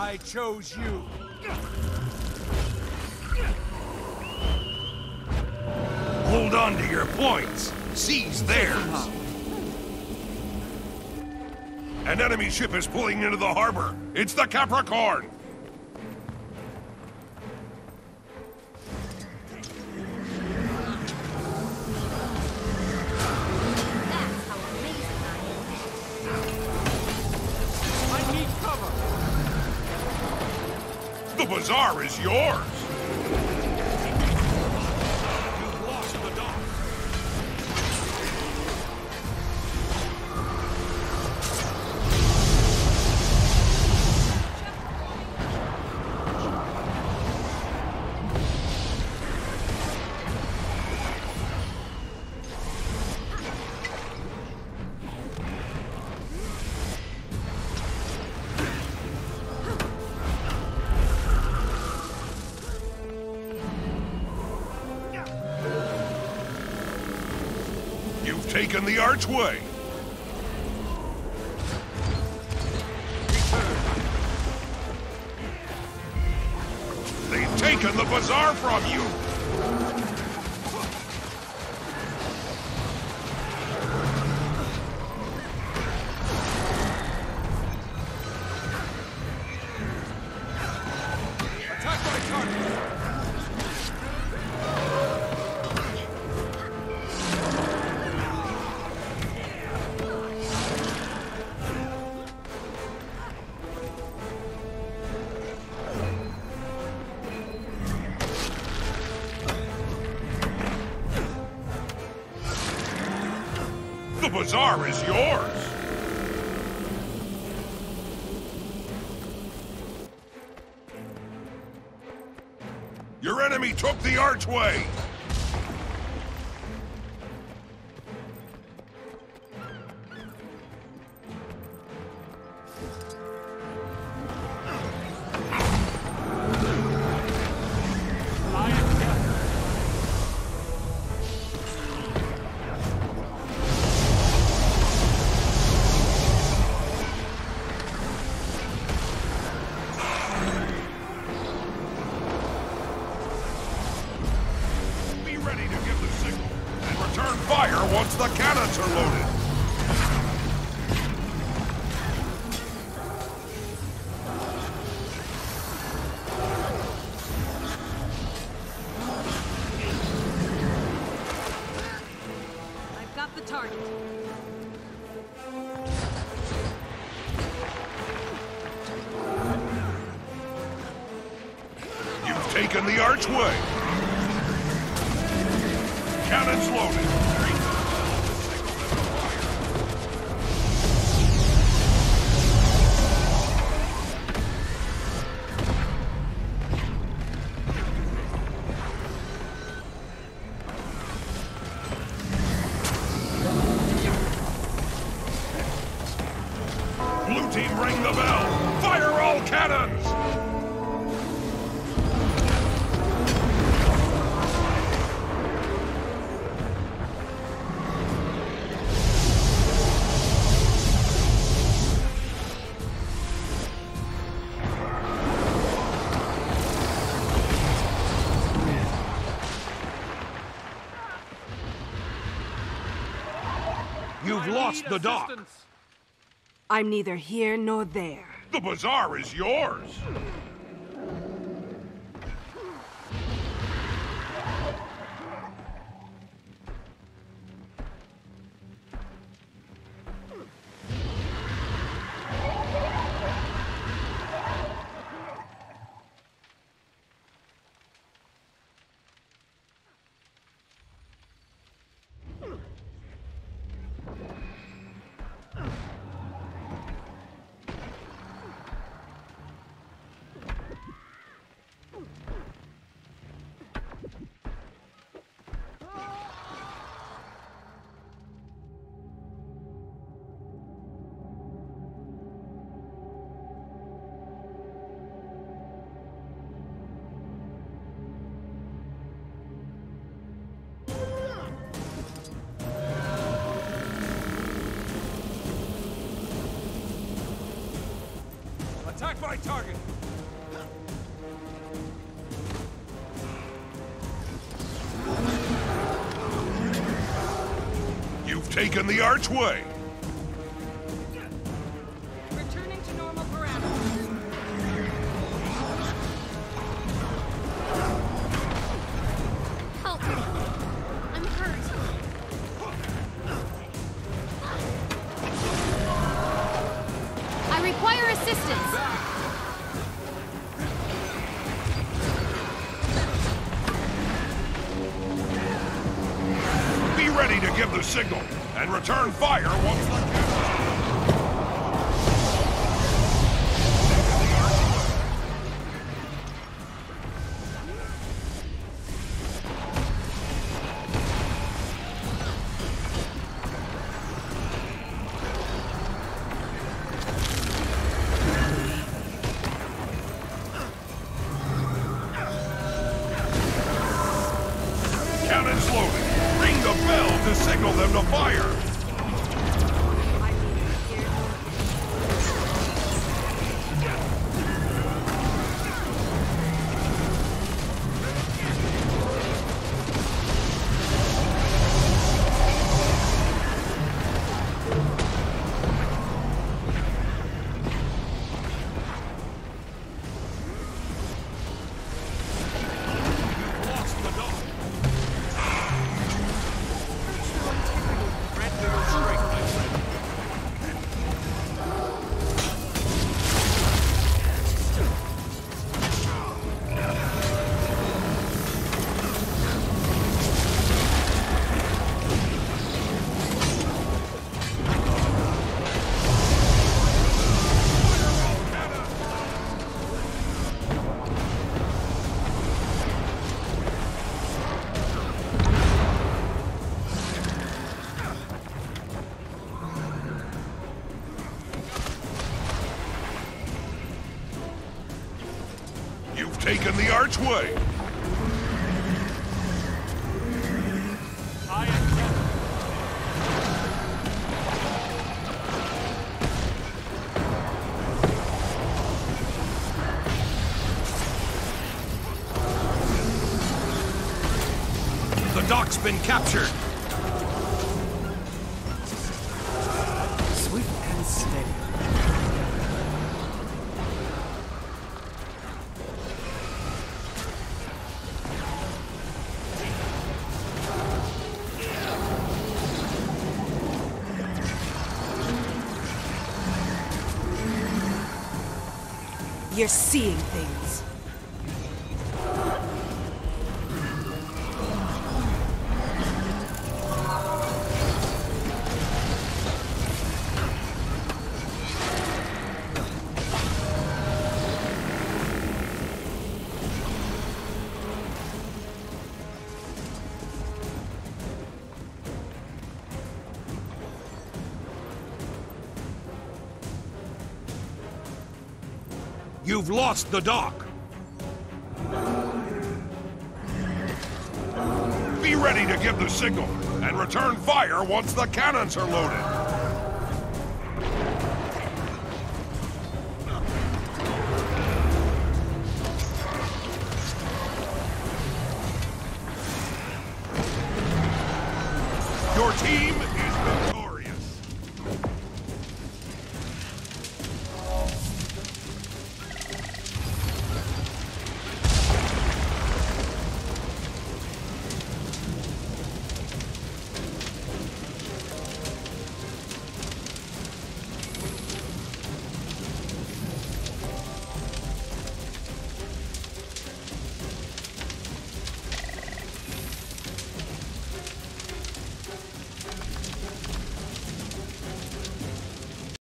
I chose you. Hold on to your points. Seize theirs. An enemy ship is pulling into the harbor. It's the Capricorn. The bazaar is yours! You've lost the dock. You've taken the archway! They've taken the bazaar from you! Attack my target! The bazaar is yours! Your enemy took the archway! Ready to give the signal, and return fire once the cannons are loaded. I've got the target. You've taken the archway. Cannons loaded. Blue team, ring the bell. Fire all cannons. You've lost the dock. I'm neither here nor there. The bazaar is yours. Attack my target! taken the archway. Returning to normal parameters. Help me. I'm hurt. I require assistance. Be ready to give the signal and return fire once the cannon's loaded. Ring the bell to signal them to fire. I'm neither here nor Lost the dog. You've taken the archway. The dock's been captured. Sweet and steady. You're seeing things. You've lost the dock. Be ready to give the signal and return fire once the cannons are loaded. Your team